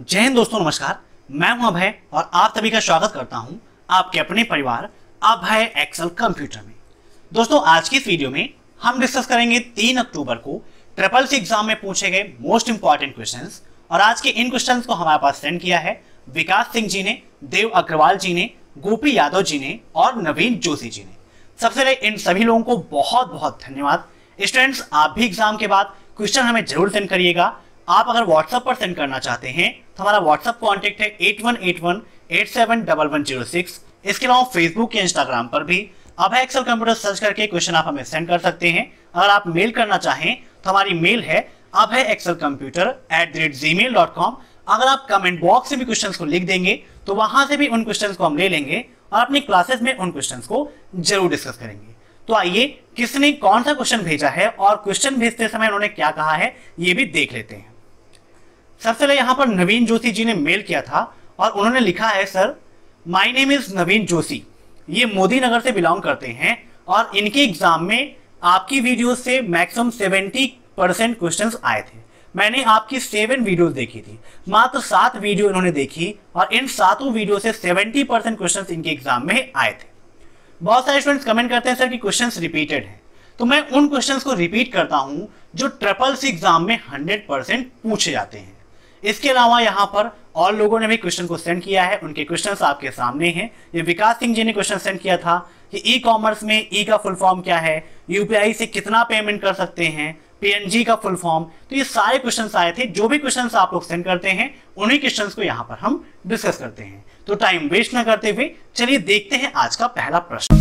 जय हिंद दोस्तों, नमस्कार। मैं हूं अभय और आप सभी का स्वागत करता हूं आपके अपने परिवार अभय एक्सेल कंप्यूटर में। दोस्तों, आज की इस वीडियो में हम डिस्कस करेंगे 3 अक्टूबर को ट्रिपल सी एग्जाम में पूछे गए मोस्ट इंपॉर्टेंट क्वेश्चंस। और आज के इन क्वेश्चंस को हमारे पास सेंड किया है विकास सिंह जी ने, देव अग्रवाल जी ने, गोपी यादव जी ने और नवीन जोशी जी ने। सबसे पहले इन सभी लोगों को बहुत बहुत धन्यवाद। स्टूडेंट्स, आप भी एग्जाम के बाद क्वेश्चन हमें जरूर सेंड करिएगा। आप अगर व्हाट्सएप पर सेंड करना चाहते हैं तो हमारा व्हाट्सएप कॉन्टेक्ट है 8181871106। इसके अलावा फेसबुक या इंस्टाग्राम पर भी अभय एक्सेल कंप्यूटर सर्च करके क्वेश्चन आप हमें सेंड कर सकते हैं। अगर आप मेल करना चाहें तो हमारी मेल है abhayexcelcomputer@gmail.com। अगर आप कमेंट बॉक्स से भी क्वेश्चंस को लिख देंगे तो वहां से भी उन क्वेश्चंस को हम ले लेंगे और अपनी क्लासेस में उन क्वेश्चंस को जरूर डिस्कस करेंगे। तो आइए, किसने कौन सा क्वेश्चन भेजा है और क्वेश्चन भेजते समय उन्होंने क्या कहा है ये भी देख लेते हैं। सबसे पहले यहाँ पर नवीन जोशी जी ने मेल किया था और उन्होंने लिखा है, sir my name is Naveen Joshi. ये मोदी नगर से बिलोंग करते हैं और इनके एग्जाम में आपकी वीडियो से मैक्सिमम 70% क्वेश्चंस आए थे। मैंने आपकी 7 वीडियोस देखी थी, मात्र 7 वीडियो इन्होंने देखी और इन 7 वीडियो से 70% क्वेश्चंस इनके एग्जाम में आए थे। बहुत सारे स्टूडेंट्स कमेंट करते हैं सर कि क्वेश्चंस रिपीटेड हैं, तो मैं उन क्वेश्चंस को रिपीट करता हूं जो ट्रिपल सी एग्जाम में 100% पूछे जाते हैं। इसके अलावा यहाँ पर और लोगों ने भी क्वेश्चन को सेंड किया है, उनके क्वेश्चंस आपके सामने हैं। ये विकास सिंह जी ने क्वेश्चन सेंड किया था कि ई कॉमर्स में ई का फुल फॉर्म क्या है, यूपीआई से कितना पेमेंट कर सकते हैं, पीएनजी का फुल फॉर्म। तो ये सारे क्वेश्चंस आए थे। जो भी क्वेश्चंस आप लोग सेंड करते हैं उन्हीं क्वेश्चंस को यहाँ पर हम डिस्कस करते हैं। तो टाइम वेस्ट ना करते हुए चलिए देखते हैं आज का पहला प्रश्न।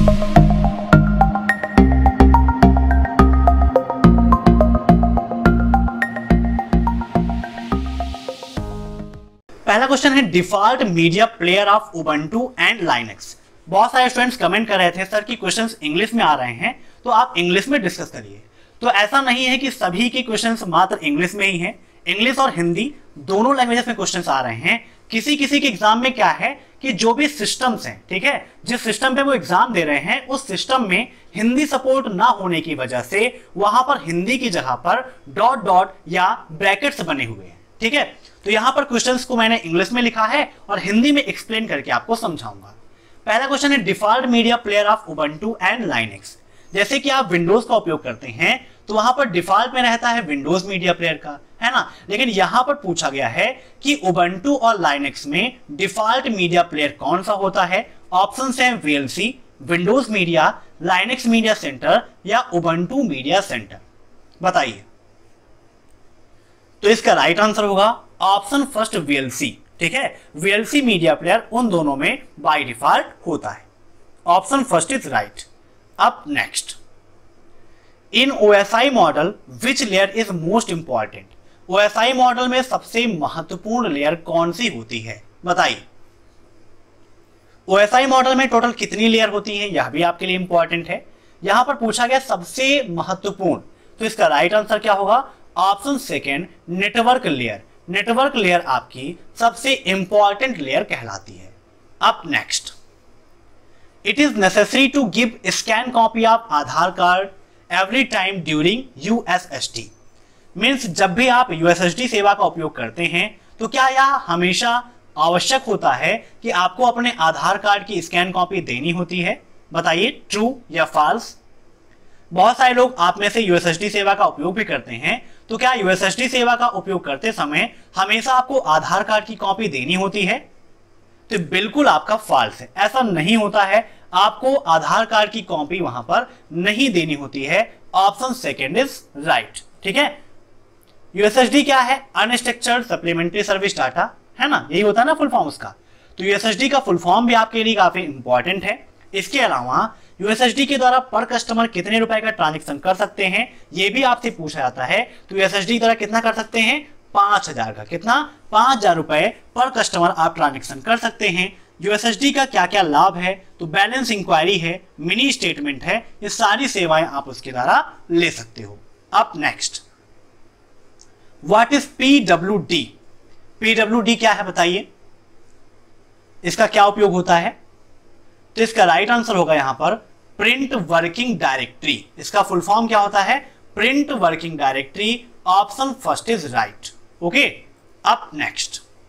पहला क्वेश्चन है default media player of Ubuntu and Linux. बहुत सारे स्टूडेंट्स कमेंट कर रहे थे सर कि क्वेश्चंस इंग्लिश में आ रहे हैं तो आप इंग्लिश में डिस्कस करिए। तो ऐसा नहीं है कि सभी के क्वेश्चंस मात्र इंग्लिश में ही हैं। इंग्लिश और हिंदी दोनों लैंग्वेजेस में क्वेश्चंस आ रहे हैं। किसी किसी के एग्जाम में क्या है कि जो भी सिस्टम्स हैं, ठीक है, जिस सिस्टम पे वो एग्जाम दे रहे हैं उस सिस्टम में हिंदी सपोर्ट ना होने की वजह से वहां पर हिंदी की जगह पर डॉट डॉट या ब्रैकेट्स बने हुए हैं। ठीक है, तो यहां पर क्वेश्चंस को मैंने इंग्लिश में लिखा है और हिंदी में एक्सप्लेन करके आपको समझाऊंगा। पहला क्वेश्चन है default media player of Ubuntu and Linux. जैसे कि आप विंडोज का उपयोग करते हैं तो वहां पर डिफॉल्ट में रहता है विंडोज मीडिया प्लेयर का, है ना। लेकिन यहां पर पूछा गया है कि उबंटू और लाइनक्स में डिफॉल्ट मीडिया प्लेयर कौन सा होता है। ऑप्शंस हैं VLC, Windows media, Linux media center या उबंटू मीडिया सेंटर। बताइए। तो इसका राइट आंसर होगा ऑप्शन फर्स्ट वीएलसी। ठीक है, वीएलसी मीडिया प्लेयर उन दोनों में बाय डिफॉल्ट होता है। Option first is right. अब next, in OSI model which layer is most important. OSI model में सबसे महत्वपूर्ण लेयर कौन सी होती है, बताइए। ओएसआई मॉडल में टोटल कितनी लेयर होती हैं, यह भी आपके लिए इंपॉर्टेंट है। यहां पर पूछा गया सबसे महत्वपूर्ण, तो इसका राइट आंसर क्या होगा। Option second network layer. Network layer आपकी सबसे इंपॉर्टेंट लेयर कहलाती है। अब next, it is necessary to give scan copy of Aadhaar card every time during USSD. Means जब भी आप यूएसएसडी सेवा का उपयोग करते हैं तो क्या यह हमेशा आवश्यक होता है कि आपको अपने आधार कार्ड की स्कैन कॉपी देनी होती है। बताइए ट्रू या फॉल्स। बहुत सारे लोग आप में से यूएसएसडी सेवा का उपयोग भी करते हैं, तो क्या यूएसएसडी सेवा का उपयोग करते समय हमेशा आपको आधार कार्ड की कॉपी देनी होती है। तो बिल्कुल आपका फॉल्स है, ऐसा नहीं होता है। आपको आधार कार्ड की कॉपी वहां पर नहीं देनी होती है। Option second is right. ठीक है, यूएसएसडी क्या है, अनस्ट्रक्चर्ड सप्लीमेंट्री सर्विस डाटा, है ना, यही होता है ना फुल फॉर्म उसका। तो यूएसएसडी का फुल फॉर्म भी आपके लिए काफी इंपॉर्टेंट है। इसके अलावा यूएसएसडी के द्वारा पर कस्टमर कितने रुपए का ट्रांजेक्शन कर सकते हैं यह भी आपसे पूछा जाता है। तो यूएसएसडी द्वारा कितना कर सकते हैं, 5000 का। कितना, 5000 रुपए पर कस्टमर आप ट्रांजेक्शन कर सकते हैं। यूएसएसडी का क्या क्या लाभ है, तो बैलेंस इंक्वायरी है, मिनी स्टेटमेंट है, ये सारी सेवाएं आप उसके द्वारा ले सकते हो। अब next, what is PWD. PWD क्या है बताइए, इसका क्या उपयोग होता है। तो इसका राइट आंसर होगा यहां पर प्रिंट वर्किंग डायरेक्टरी। इसका फुल फॉर्म क्या होता है, print working directory. Option first is right. Okay, अब नेक्स्ट,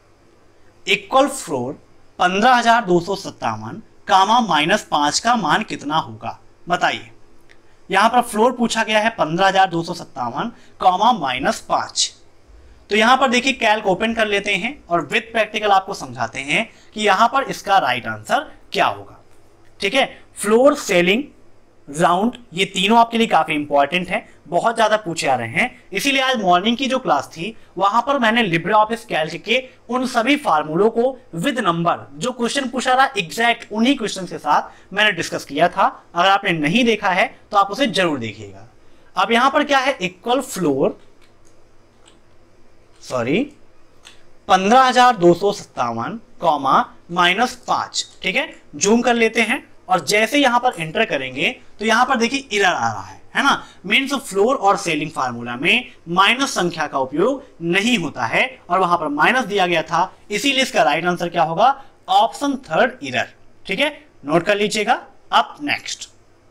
इक्वल फ्लोर 15,257 कामा -5 का मान कितना होगा? बताइए। यहां पर फ्लोर पूछा गया है 15,257 कामा -5। तो यहां पर देखिए कैल्क ओपन कर लेते हैं और विद प्रैक्टिकल आपको समझाते हैं कि यहां पर इसका राइट आंसर क्या होगा। ठीक है, फ्लोर, सेलिंग, राउंड, ये तीनों आपके लिए काफी इंपॉर्टेंट है, बहुत ज्यादा पूछे आ रहे हैं। इसीलिए आज मॉर्निंग की जो क्लास थी वहां पर मैंने लिब्रे ऑफिस कैल्क के उन सभी फार्मूलों को विद नंबर जो क्वेश्चन पूछा रहा एग्जैक्ट उन्हीं क्वेश्चन के साथ मैंने डिस्कस किया था। अगर आपने नहीं देखा है तो आप उसे जरूर देखिएगा। अब यहां पर क्या है, इक्वल फ्लोर 15,257 कॉमा -5। ठीक है, जूम कर लेते हैं और जैसे यहां पर एंटर करेंगे तो यहां पर देखिए एरर आ रहा है ना। मीन्स फ्लोर और सेलिंग फार्मूला में माइनस संख्या का उपयोग नहीं होता है और वहां पर माइनस दिया गया था, इसीलिए इसका राइट आंसर क्या होगा? Option third, error. ठीक है, नोट कर लीजिएगा। अब नेक्स्ट,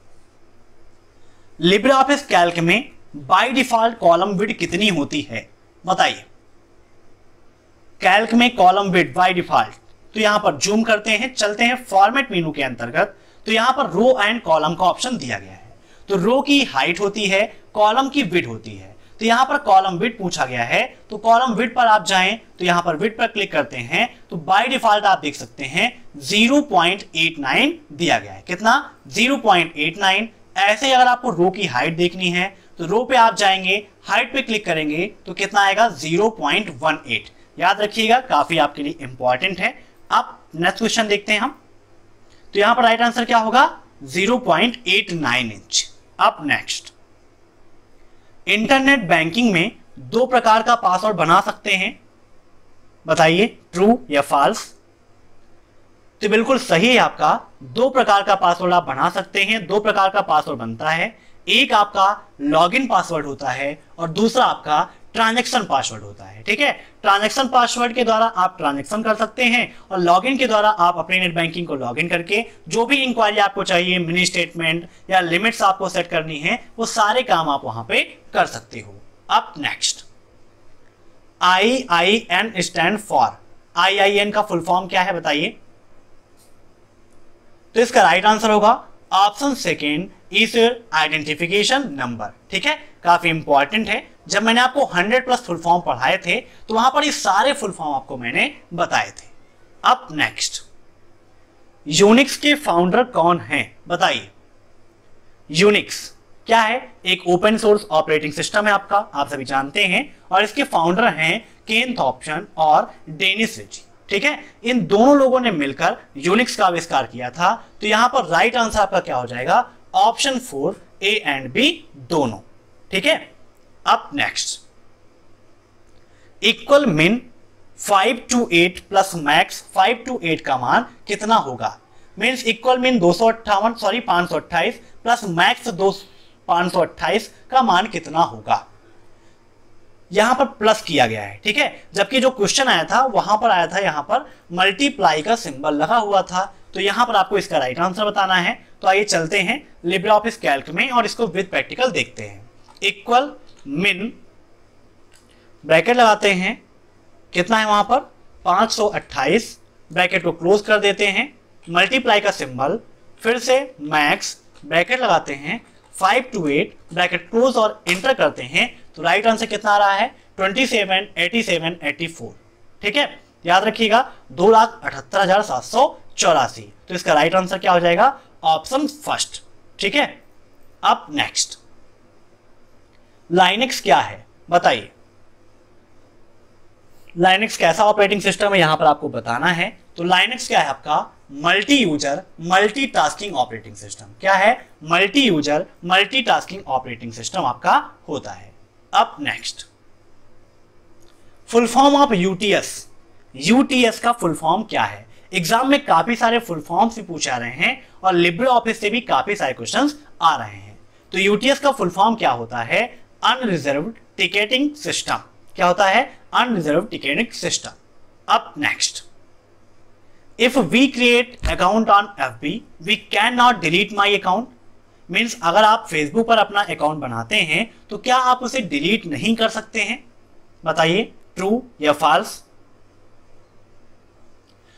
लिब्रे ऑफिस कैल्क में बाय डिफॉल्ट कॉलम विड्थ कितनी होती है? बताइए। कैल्क में कॉलम विड्थ बाय डिफॉल्ट, तो यहां पर जूम करते हैं, चलते हैं फॉर्मेट मेनू के अंतर्गत, तो यहां पर रो एंड कॉलम का ऑप्शन दिया गया है। तो रो की हाइट होती है, कॉलम की विड्थ होती है। तो यहां पर कॉलम विड्थ पूछा गया है, तो कॉलम विड्थ पर आप जाएं तो यहां पर विड्थ पर क्लिक करते हैं तो बाय डिफॉल्ट आप देख सकते हैं 0.89 दिया गया है। कितना? 0.89। ऐसे अगर आपको रो की हाइट देखनी है तो रो पे आप जाएंगे, हाइट पे क्लिक करेंगे तो कितना आएगा? 0.18। याद रखिएगा, काफी आपके लिए इंपॉर्टेंट है। अब नेक्स्ट क्वेश्चन देखते हैं हम। तो यहां पर राइट आंसर क्या होगा? 0.89 इंच। अब नेक्स्ट, इंटरनेट बैंकिंग में दो प्रकार का पासवर्ड बना सकते हैं, बताइए, ट्रू या फॉल्स? तो बिल्कुल सही है आपका, दो प्रकार का पासवर्ड आप बना सकते हैं। दो प्रकार का पासवर्ड बनता है, एक आपका लॉगिन पासवर्ड होता है और दूसरा आपका ट्रांजैक्शन पासवर्ड होता है। ठीक है, ट्रांजैक्शन पासवर्ड के द्वारा आप ट्रांजैक्शन कर सकते हैं और लॉगिन के द्वारा आप अपने नेट बैंकिंग को लॉगिन करके जो भी इंक्वायरी आपको चाहिए, मिनी स्टेटमेंट या लिमिट्स आपको सेट करनी है, वो सारे काम आप वहां पे कर सकते हो। अब next, IIN stand for, IIN का फुल फॉर्म क्या है? बताइए। तो इसका राइट आंसर होगा option second, issuer identification number. ठीक है, काफी इंपॉर्टेंट है। जब मैंने आपको 100+ फुल फॉर्म पढ़ाए थे तो वहां पर ये सारे फुल फॉर्म आपको मैंने बताए थे। अब नेक्स्ट, यूनिक्स के फाउंडर कौन हैं? बताइए। यूनिक्स क्या है? एक ओपन सोर्स ऑपरेटिंग सिस्टम है आपका, आप सभी जानते हैं, और इसके फाउंडर हैं केन थॉम्पसन और डेनिस रिची। ठीक है, इन दोनों लोगों ने मिलकर यूनिक्स का आविष्कार किया था। तो यहां पर राइट आंसर आपका क्या हो जाएगा? ऑप्शन 4, A एंड B दोनों। ठीक है, अब नेक्स्ट, इक्वल मिन 5 to 8 प्लस मैक्स 5 to 8 का मान कितना होगा? मीन्स इक्वल मिन 528 प्लस मैक्स 528 का मान कितना होगा? यहां पर प्लस किया गया है। ठीक है, जबकि जो क्वेश्चन आया था वहां पर आया था, यहां पर मल्टीप्लाई का सिंबल लगा हुआ था। तो यहां पर आपको इसका राइट आंसर बताना है। तो आइए चलते हैं लिब्रे ऑफिस कैल्क में और इसको विद प्रैक्टिकल देखते हैं। इक्वल मिन, ब्रैकेट लगाते हैं, कितना है वहां पर? 528, ब्रैकेट को क्लोज कर देते हैं, मल्टीप्लाई का सिंबल, फिर से मैक्स, ब्रैकेट लगाते हैं, 5 to 8, ब्रैकेट क्लोज और एंटर करते हैं। तो राइट आंसर कितना आ रहा है? 27, 87, 84। ठीक है, याद रखिएगा 2,78,784। तो इसका राइट आंसर क्या हो जाएगा? Option first. ठीक है, अब नेक्स्ट, लाइनेक्स क्या है? बताइए। लाइनेक्स कैसा ऑपरेटिंग सिस्टम है यहां पर आपको बताना है। तो लाइनेक्स क्या है आपका? Multi user multitasking operating system. क्या है? Multi user multitasking operating system आपका होता है। अब next, full form of UTS. UTS का फुल फॉर्म क्या है? एग्जाम में काफी सारे फुल फॉर्म्स भी पूछे आ रहे हैं और लिब्रे ऑफिस से भी काफी सारे क्वेश्चंस आ रहे हैं। तो यूटीएस का फुल फॉर्म क्या होता है? Unreserved ticketing system. क्या होता है? Unreserved ticketing system. अब next, if we create account on FB we can not delete my account. Means अगर आप फेसबुक पर अपना अकाउंट बनाते हैं तो क्या आप उसे डिलीट नहीं कर सकते हैं? बताइए, ट्रू या फॉल्स?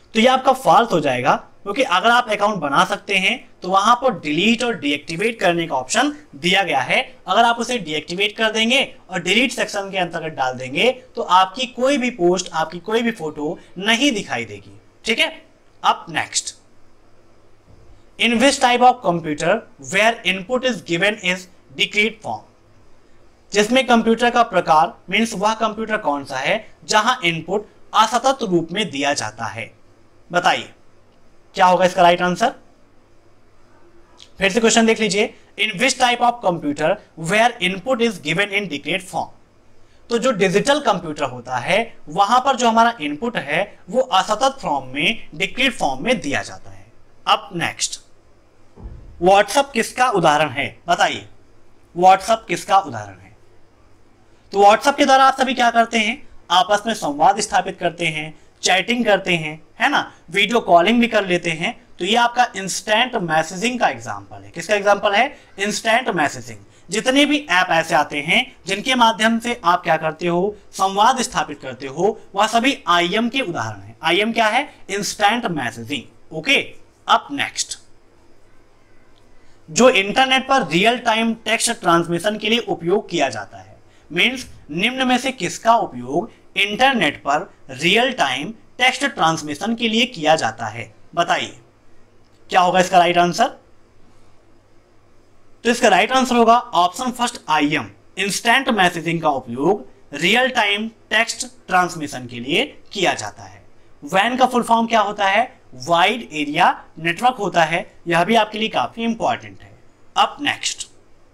तो ये आपका फॉल्स हो जाएगा, क्योंकि अगर आप अकाउंट बना सकते हैं तो वहां पर डिलीट और डीएक्टिवेट करने का ऑप्शन दिया गया है। अगर आप उसे डीएक्टिवेट कर देंगे और डिलीट सेक्शन के अंतर्गत डाल देंगे तो आपकी कोई भी पोस्ट, आपकी कोई भी फोटो नहीं दिखाई देगी। ठीक है, अब next, in which type of computer where input is given is discrete form, जिसमें कंप्यूटर का प्रकार मीन्स वह कंप्यूटर कौन सा है जहां इनपुट असतत रूप में दिया जाता है। बताइए क्या होगा इसका राइट आंसर। फिर से क्वेश्चन देख लीजिए, in which type of computer where input is given in discrete form. तो जो डिजिटल कंप्यूटर होता है वहां पर जो हमारा इनपुट है वो असतत फॉर्म में, डिक्रीट फॉर्म में दिया जाता है। अब नेक्स्ट, व्हाट्सएप किसका उदाहरण है। बताइए व्हाट्सएप किसका उदाहरण है। तो व्हाट्सएप के द्वारा आप सभी क्या करते हैं, आपस में संवाद स्थापित करते हैं, चैटिंग करते हैं, है ना, वीडियो कॉलिंग भी कर लेते हैं। तो ये आपका इंस्टेंट मैसेजिंग का एग्जांपल है। किसका एग्जांपल है, इंस्टेंट मैसेजिंग। जितने भी ऐप ऐसे आते हैं जिनके माध्यम से आप क्या करते हो, संवाद स्थापित करते हो, वह सभी आईएम के उदाहरण है। आईएम क्या है, इंस्टेंट मैसेजिंग। ओके, अब नेक्स्ट, जो इंटरनेट पर रियल टाइम टेक्स्ट ट्रांसमिशन के लिए उपयोग किया जाता है, मीन्स निम्न में से किसका उपयोग इंटरनेट पर रियल टाइम टेक्स्ट ट्रांसमिशन के लिए किया जाता है। बताइए क्या होगा इसका राइट आंसर। तो इसका राइट आंसर होगा option first IM, instant messaging का उपयोग रियल टाइम टेक्स्ट ट्रांसमिशन के लिए किया जाता है। वैन का फुल फॉर्म क्या होता है, वाइड एरिया नेटवर्क होता है। यह भी आपके लिए काफी इंपॉर्टेंट है। अब नेक्स्ट,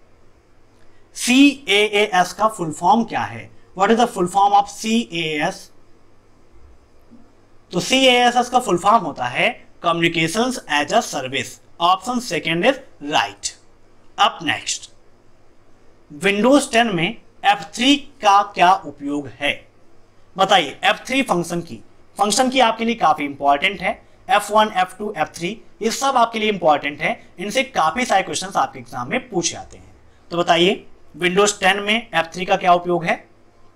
CAAS का फुल फॉर्म क्या है, what is the full form of CAAS। तो CAAS का फुल फॉर्म होता है communications as a service. Option second is right. अब नेक्स्ट, विंडोज 10 में F3 का क्या उपयोग है। बताइए F3 फंक्शन की आपके लिए काफी इंपॉर्टेंट है। F1, F2, F3 ये सब आपके लिए इंपॉर्टेंट है। इनसे काफी सारे क्वेश्चंस आपके एग्जाम में पूछे जाते हैं। तो बताइए विंडोज 10 में F3 का क्या उपयोग है।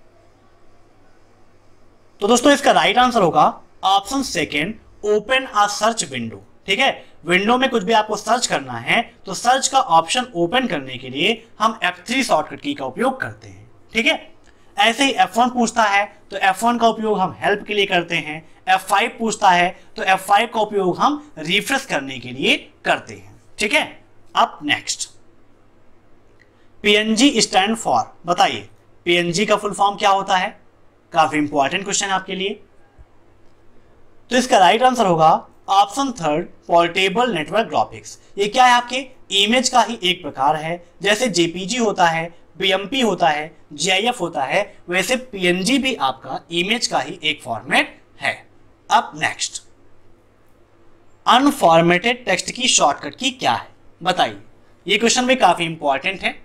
तो दोस्तों इसका राइट आंसर होगा option second, open a search window. ठीक है, विंडो में कुछ भी आपको सर्च करना है तो सर्च का ऑप्शन ओपन करने के लिए हम F3 शॉर्टकट की का उपयोग करते हैं। ठीक है, ऐसे ही F1 पूछता है तो F1 का उपयोग हम हेल्प के लिए करते हैं। F5 पूछता है तो F5 का उपयोग हम रिफ्रेश करने के लिए करते हैं। ठीक है, अब नेक्स्ट, PNG स्टैंड फॉर। बताइए PNG का फुल फॉर्म क्या होता है, काफी इंपॉर्टेंट क्वेश्चन है आपके लिए। तो इसका राइट आंसर होगा option third, portable network graphics. ये क्या है, आपके इमेज का ही एक प्रकार है। जैसे JPG होता है, BMP होता है, GIF होता है, वैसे PNG भी आपका इमेज का ही एक फॉर्मेट है। अब नेक्स्ट, अनफॉर्मेटेड टेक्स्ट की शॉर्टकट की क्या है। बताइए, ये क्वेश्चन भी काफी इंपॉर्टेंट है।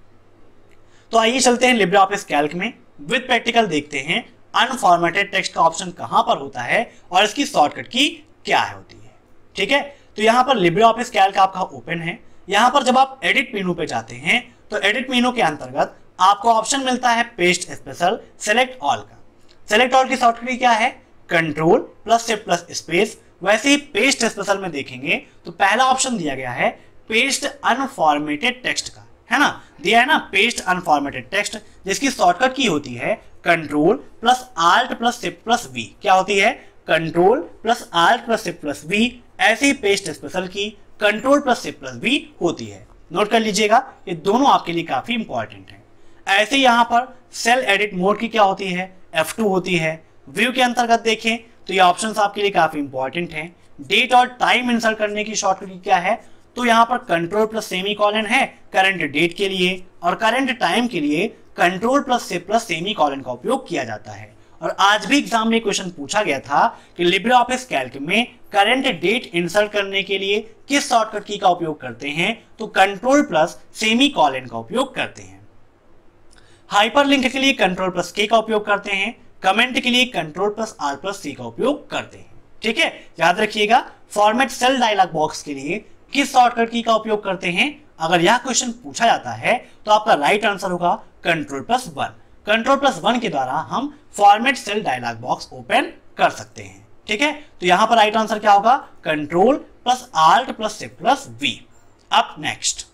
तो आइए चलते हैं लिब्रे ऑफिस कैल्क में, विद प्रैक्टिकल देखते हैं अनफॉर्मेटेड टेक्स्ट का ऑप्शन कहां पर होता है और इसकी शॉर्टकट की क्या होती है। ठीक है, तो यहां पर लिब्रे ऑफिस कैल्क आपका ओपन है। यहां पर जब आप एडिट मेनू पे जाते हैं तो एडिट मेनू के अंतर्गत आपको ऑप्शन मिलता है पेस्ट स्पेशल, सेलेक्ट ऑल का। सेलेक्ट ऑल की शॉर्टकट क्या है, control plus shift plus space. वैसे ही पेस्ट स्पेशल में देखेंगे तो पहला ऑप्शन दिया गया है पेस्ट अनफॉर्मेटेड टेक्स्ट का, है ना, दिया है ना, पेस्ट अनफॉर्मेटेड टेक्स्ट, जिसकी शॉर्टकट की होती है control plus alt plus shift plus V. क्या होती है, control plus alt plus shift plus V. ऐसे ही पेस्ट स्पेशल की control plus shift plus V होती है। नोट कर लीजिएगा, ये दोनों आपके लिए काफी इंपॉर्टेंट है। ऐसे यहाँ पर सेल एडिट मोड की क्या होती है, F2 होती है। व्यू के अंतर्गत देखें तो ये ऑप्शंस आपके लिए काफी इंपॉर्टेंट हैं। डेट और टाइम इंसर्ट करने की शॉर्टकट क्या है, तो यहाँ पर कंट्रोल प्लस सेमीकोलन है करंट डेट के लिए, और करंट टाइम के लिए कंट्रोल प्लस से प्लस सेमीकोलन का उपयोग किया जाता है। और आज भी एग्जाम में क्वेश्चन पूछा गया था कि लिब्रे ऑफिस कैल्क में करंट डेट इंसर्ट करने के लिए किस शॉर्टकट की का उपयोग करते हैं, तो कंट्रोल प्लस सेमीकोलन का उपयोग करते हैं। हाइपरलिंक के लिए कंट्रोल प्लस के का उपयोग करते हैं। कमेंट के लिए control plus R plus C का उपयोग करते हैं। ठीक है, याद रखिएगा। फॉर्मेट सेल डायलॉग बॉक्स के लिए किस शॉर्टकट की का उपयोग करते हैं, अगर यह क्वेश्चन पूछा जाता है तो आपका राइट आंसर होगा कंट्रोल प्लस 1। कंट्रोल प्लस 1 के द्वारा हम format cell dialog box open कर सकते हैं। ठीक ठीक है, तो यहां पर राइट आंसर क्या होगा, control plus alt plus shift plus V. अब next,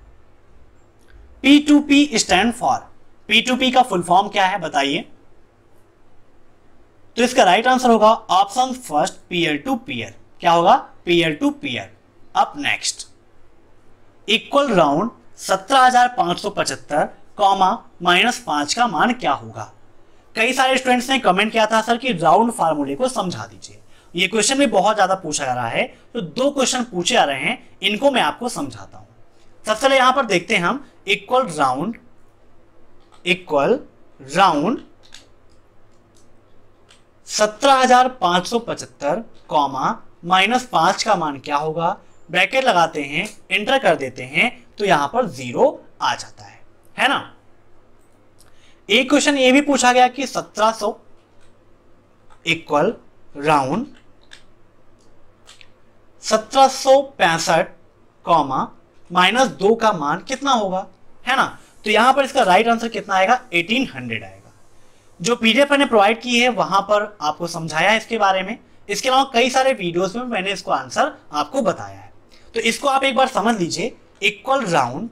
P2P stand for, P2P का फुल फॉर्म क्या है बताइए। तो इसका राइट आंसर होगा option first, peer to peer. क्या होगा, पीयर टू पीयर। अब नेक्स्ट, इक्वल राउंड 17,575 कॉमा -5 का मान क्या होगा। कई सारे स्टूडेंट्स ने कमेंट किया था सर कि राउंड फार्मूले को समझा दीजिए। ये क्वेश्चन भी बहुत ज्यादा पूछा जा रहा है, तो 2 क्वेश्चन पूछे जा रहे हैं, इनको मैं आपको समझाता हूं। सबसे पहले यहां पर देखते हैं हम, इक्वल राउंड 17,575 कॉमा -5 का मान क्या होगा, ब्रैकेट लगाते हैं, एंटर कर देते हैं, तो यहां पर 0 आ जाता है ना। एक क्वेश्चन ये भी पूछा गया कि 1700 इक्वल राउंड 1765 कॉमा -2 का मान कितना होगा, है ना। तो यहां पर इसका राइट आंसर कितना आएगा, 1800 आएगा। जो पीडीएफ मैंने प्रोवाइड की है वहां पर आपको समझाया है इसके बारे में। इसके अलावा कई सारे वीडियोस में मैंने इसको आंसर आपको बताया है, तो इसको आप एक बार समझ लीजिए। इक्वल राउंड,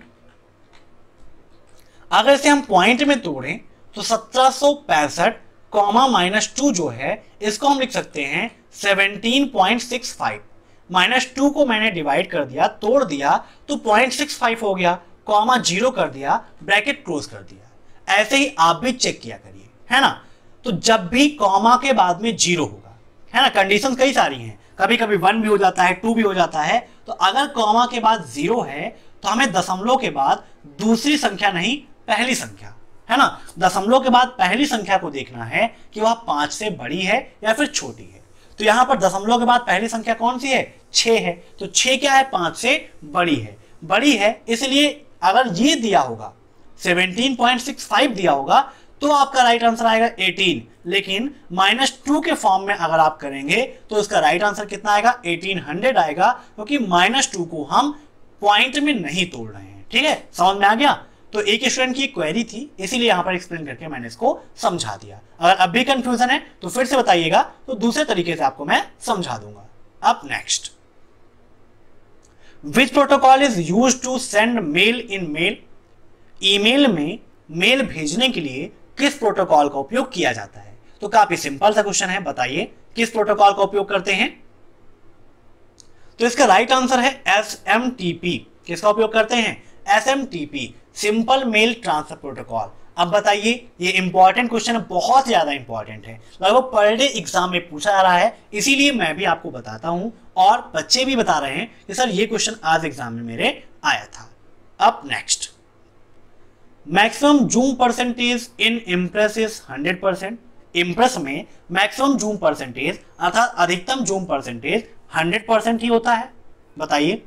अगर इसे हम पॉइंट में तोड़ें तो 1765 कॉमा -2 जो है इसको हम लिख सकते हैं 17.65। -2 को मैंने डिवाइड कर दिया, तोड़ दिया, तो 0.65 हो गया, कॉमा 0 कर दिया, ब्रैकेट क्लोज कर दिया। ऐसे ही आप भी चेक किया करिए, है ना। तो जब भी कॉमा के बाद में 0 होगा, है ना, कंडीशन कई सारी हैं, कभी कभी 1 भी हो जाता है, 2 भी हो जाता है, तो अगर कॉमा के बाद 0 है तो हमें दशमलव के बाद दूसरी संख्या नहीं, पहली संख्या, है ना, दशमलव के बाद पहली संख्या को देखना है कि वह 5 से बड़ी है या फिर छोटी है। तो यहां पर दशमलव के बाद पहली संख्या कौन सी है, 6 है, तो 6 क्या है, 5 से बड़ी है, इसलिए अगर ये दिया होगा 17.65 दिया होगा तो आपका राइट आंसर आएगा 18। लेकिन -2 के फॉर्म में अगर आप करेंगे तो इसका राइट आंसर कितना आएगा, 1800 आएगा, क्योंकि -2 को हम पॉइंट में नहीं तोड़ रहे हैं। ठीक है, समझ में आ गया। तो एक स्टूडेंट की क्वेरी थी, इसीलिए यहां पर एक्सप्लेन करके मैंने इसको समझा दिया। अगर अब भी कंफ्यूजन है तो फिर से बताइएगा, तो दूसरे तरीके से आपको मैं समझा दूंगा। अब next, which protocol is used to send mail in mail. Email में मेल भेजने के लिए किस प्रोटोकॉल का उपयोग किया जाता है। तो काफी सिंपल सा क्वेश्चन है, बताइए किस प्रोटोकॉल का उपयोग करते हैं। तो इसका राइट आंसर है SMTP। किसका उपयोग करते हैं, SMTP, simple mail transfer protocol. अब बताइए, ये इंपॉर्टेंट क्वेश्चन है, बहुत ज्यादा इंपॉर्टेंट है, लगभग पर डे एग्जाम में पूछा जा रहा है, इसीलिए मैं भी आपको बताता हूं और बच्चे भी बता रहे हैं कि सर ये क्वेश्चन आज एग्जाम में मेरे आया था। अब next, maximum zoom percentage in Impress is 100%। Impress में मैक्सिमम जूम परसेंटेज अर्थात अधिकतम जूम परसेंटेज 100% ही होता है, बताइए।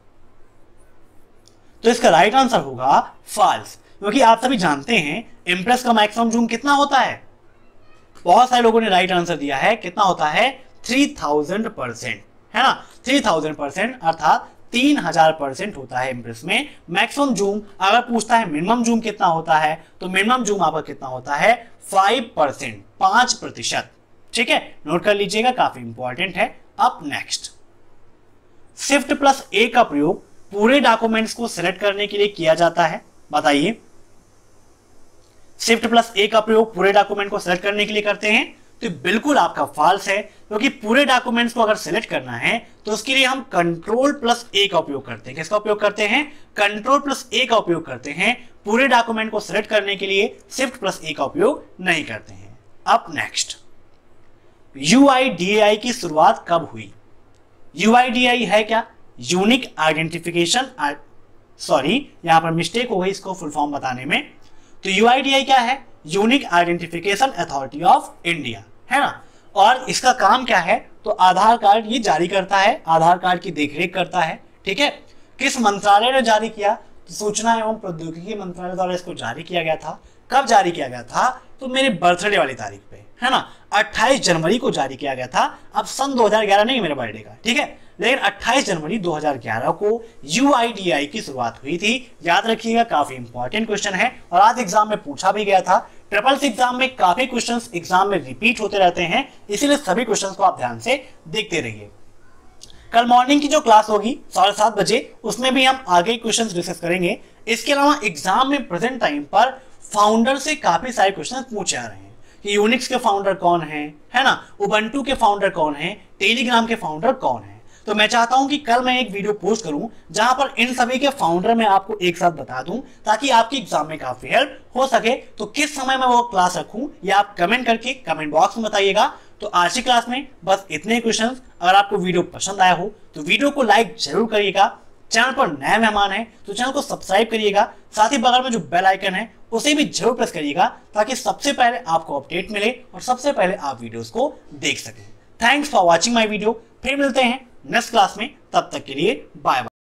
तो इसका राइट आंसर होगा फॉल्स, क्योंकि आप सभी जानते हैं इम्प्रेस का मैक्सिमम जूम कितना होता है। बहुत सारे लोगों ने राइट आंसर दिया है, कितना होता है, 3000%, है ना, 3000% अर्थात 3000% होता है इम्प्रेस में मैक्सिमम जूम। अगर पूछता है मिनिमम जूम कितना होता है, तो मिनिमम जूम आपका कितना होता है, 5%, 5%। ठीक है, नोट कर लीजिएगा, काफी इंपॉर्टेंट है। अब नेक्स्ट, शिफ्ट प्लस ए का प्रयोग पूरे डॉक्यूमेंट्स को सिलेक्ट करने के लिए किया जाता है, बताइए। शिफ्ट प्लस ए का प्रयोग पूरे डॉक्यूमेंट को सिलेक्ट करने के लिए करते हैं, तो बिल्कुल आपका फॉल्स है, क्योंकि पूरे डॉक्यूमेंट्स को अगर सिलेक्ट करना है तो उसके लिए हम कंट्रोल प्लस ए का उपयोग करते हैं। किसका उपयोग करते हैं, कंट्रोल प्लस ए का उपयोग करते हैं। पूरे डॉक्यूमेंट को सिलेक्ट करने के लिए शिफ्ट प्लस ए का उपयोग नहीं करते हैं। अब नेक्स्ट, UIDAI की शुरुआत कब हुई। UIDAI है क्या, यूनिक आइडेंटिफिकेशन, सॉरी यहां पर मिस्टेक हो गई इसको फुल फॉर्म बताने में। तो UIDAI क्या है, unique identification authority of India, है ना। और इसका काम क्या है, तो आधार कार्ड ये जारी करता है, आधार कार्ड की देखरेख करता है। ठीक है, किस मंत्रालय ने जारी किया, तो सूचना एवं प्रौद्योगिकी मंत्रालय द्वारा इसको जारी किया गया था। कब जारी किया गया था, तो मेरे बर्थडे वाली तारीख पे, है ना, 28 जनवरी को जारी किया गया था। अब सन 2011 नहीं मेरे बर्थडे का, ठीक है, लेकिन 28 जनवरी 2011 को UIDAI की शुरुआत हुई थी। याद रखिएगा, काफी इंपॉर्टेंट क्वेश्चन है और आज एग्जाम में पूछा भी गया था। ट्रिपल सी एग्जाम में काफी क्वेश्चंस एग्जाम में रिपीट होते रहते हैं, इसीलिए सभी क्वेश्चंस को आप ध्यान से देखते रहिए। कल मॉर्निंग की जो क्लास होगी 7:30 बजे, उसमें भी हम आगे क्वेश्चंस डिस्कस करेंगे। इसके अलावा एग्जाम में प्रेजेंट टाइम पर फाउंडर से काफी सारे क्वेश्चन पूछे आ रहे हैं कि यूनिक्स के फाउंडर कौन है ना, उबंटू के फाउंडर कौन है, टेलीग्राम के फाउंडर कौन है। तो मैं चाहता हूं कि कल मैं एक वीडियो पोस्ट करूं जहां पर इन सभी के फाउंडर मैं आपको एक साथ बता दूं, ताकि आपकी एग्जाम में काफी हेल्प हो सके। तो किस समय मैं वो क्लास रखूं ये आप कमेंट करके कमेंट बॉक्स में बताइएगा। तो आज की क्लास में बस इतने क्वेश्चंस। अगर आपको वीडियो पसंद आया हो तो वीडियो को लाइक जरूर करिएगा। चैनल पर नए मेहमान हैं तो चैनल को सब्सक्राइब करिएगा, साथ ही बगल में जो बेल आइकन है उसे भी जरूर प्रेस करिएगा, ताकि सबसे पहले आपको अपडेट मिले और सबसे पहले आप वीडियोस को देख सकें। Thanks for watching my video. फिर मिलते हैं नेक्स्ट क्लास में, तब तक के लिए बाय बाय।